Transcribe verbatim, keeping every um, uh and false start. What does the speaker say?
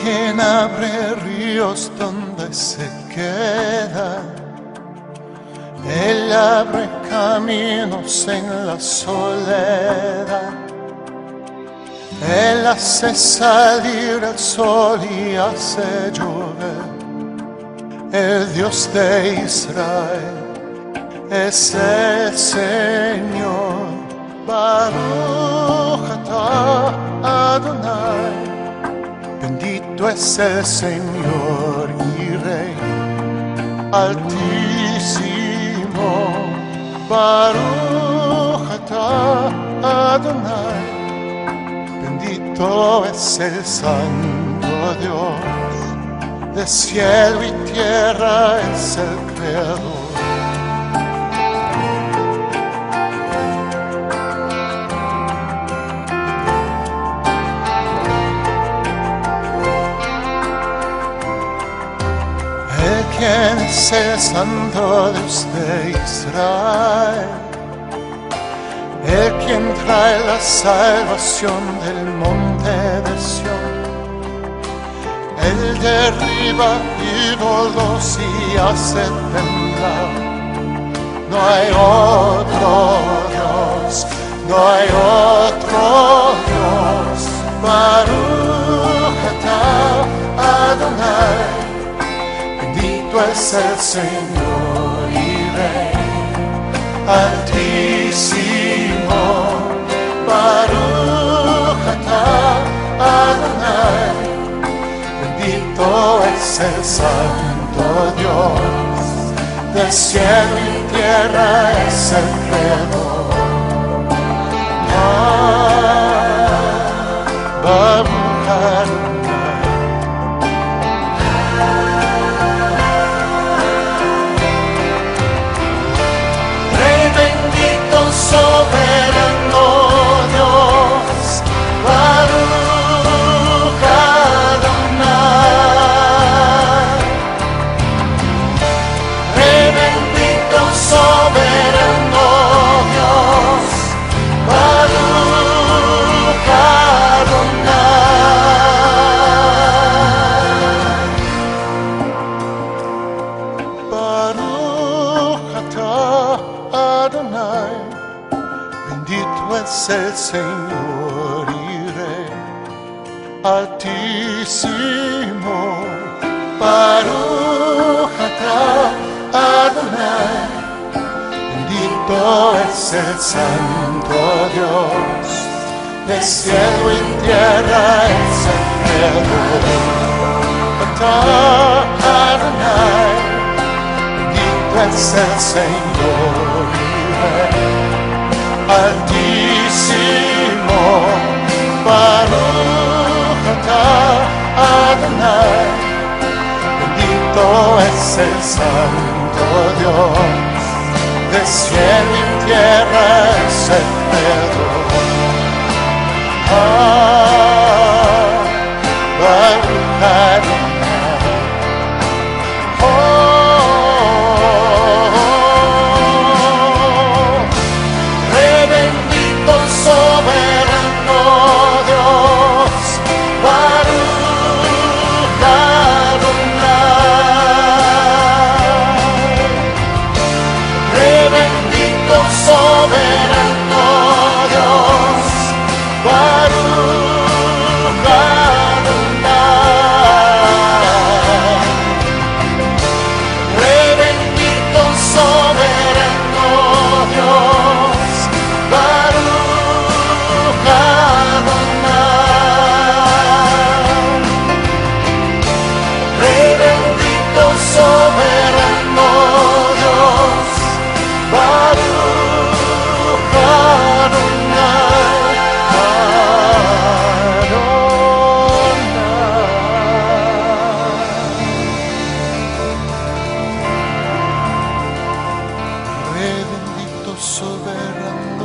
quien abre ríos donde se queda. Él abre caminos en la soledad. Él hace salir el sol y hace llover. El Dios de Israel es el Señor. Baruch atah Adonai. Bendito es el Señor y Rey Altísimo. Baruch atah Adonai. Bendito es el Santo Dios, de cielo y tierra es el Creador. Él quien es el Santo Dios de Israel, Él quien trae la salvación del monte de Sión. Él derriba ídolos y hace temblar. No hay otro Dios, no hay otro Dios. Baruch atah Adonai. Bendito es el Señor y Rey Altísimo. Baruch atah Adonai. Bendito es el Santo Dios, del cielo y tierra es el Creador. Ah, Baruch Adonai. Rey bendito, soberano Dios, Baruch Adonai. Rey bendito, soberano Dios, Baruch Adonai. Baruch atah Adonai. Bendito es el Señor y Rey Altísimo. Baruch atah Adonai. Bendito es el Santo Dios, de cielo y tierra es el Creador. Atah Adonai. Bendito es el Señor y Rey Altísimo. Baruch atah Adonai. Bendito es el Santo Dios, de cielo y tierra es el Creador. Ah, Baruch Adonai. Soberano